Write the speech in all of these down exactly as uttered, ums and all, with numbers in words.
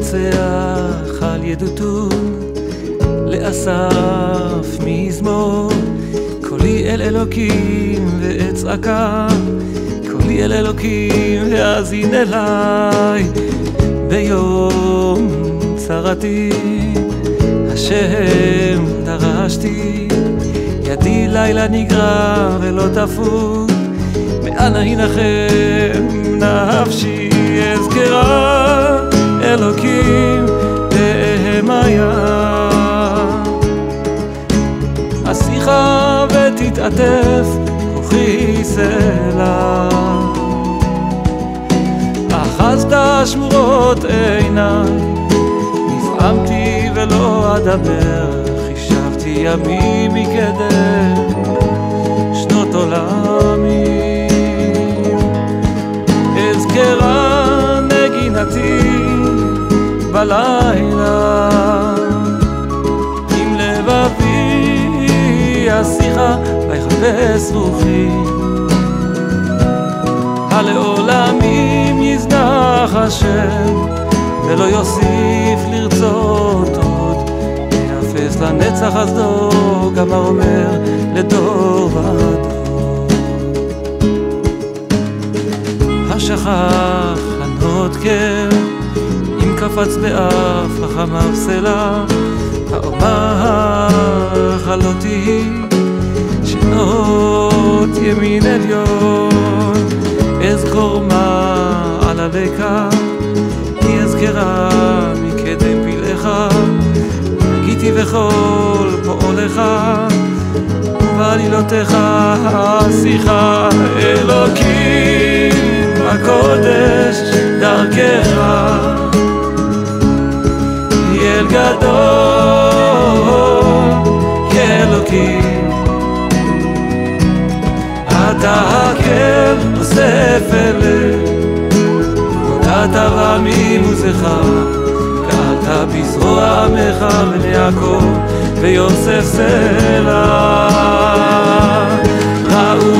מנצח על ידותון, לאסף מזמור, קולי אל אלוקים ואצעקה, קולי אל אלוקים ואזין אליי, ביום צרתי השם דרשתי, ידי לילה נגרע ולא תפוג, מאנה ינחם נפשי, אזכרה אלוקים בהמיה, אשיחה ותתעטף כוחי סלע, אחזת שמורות עיניי, נפעמתי ולא אדבר, חישבתי ימים מקדם שנות עולמי, אזכרה נגינתי בלילה, עם לבבי אשיחה ויחפש רוחי, הלעולמים יזנח השם ולא יוסיף לרצות עוד, יאפס לנצח חסדו, גם האומר לדור ודור. השכח הנודקר אם קפץ באף החמה וסלע, האומר חלותי שנות ימין עליון, אזכור מה על הלקה, כי אזכרה מקדם פלאך, נגיתי וכל פועלך, ובעלילותיך אשיחה אלוקים הקודש דרכך, אל גדול כאלוקים, אתה הקל אוסף אלה, הודעת רמים וזכר, קהלת בזרוע עמך בני יעקב ויוסף סלע, ראו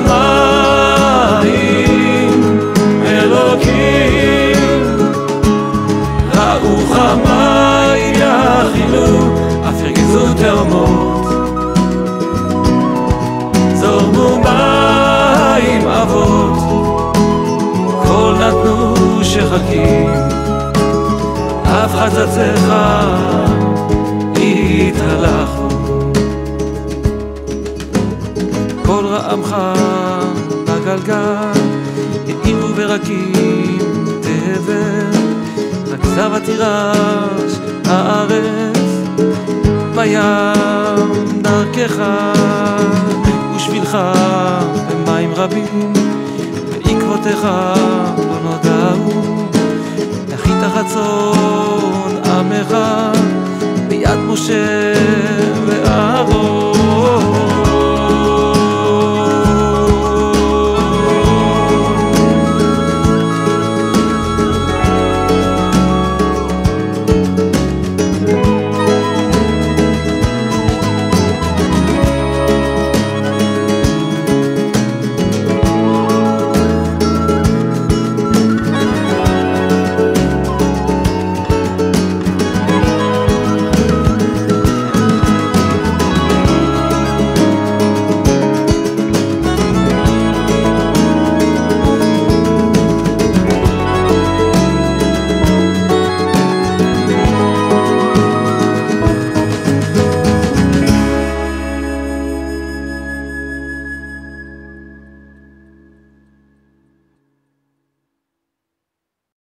חמיים אלוקים, ראו חמיים יאכילו, אף ירגיזו תאומות, זורמו מים אבות, כל נתנו שחקים, אף חצציך התהלכו, כל רעמך בגלגל העירו ברקים תבל, רגזה ותירש הארץ, בים דרכך ושבילך במים רבים, בעקבותיך לא נודעו, נחית חצון עמך ביד משה ואהרון,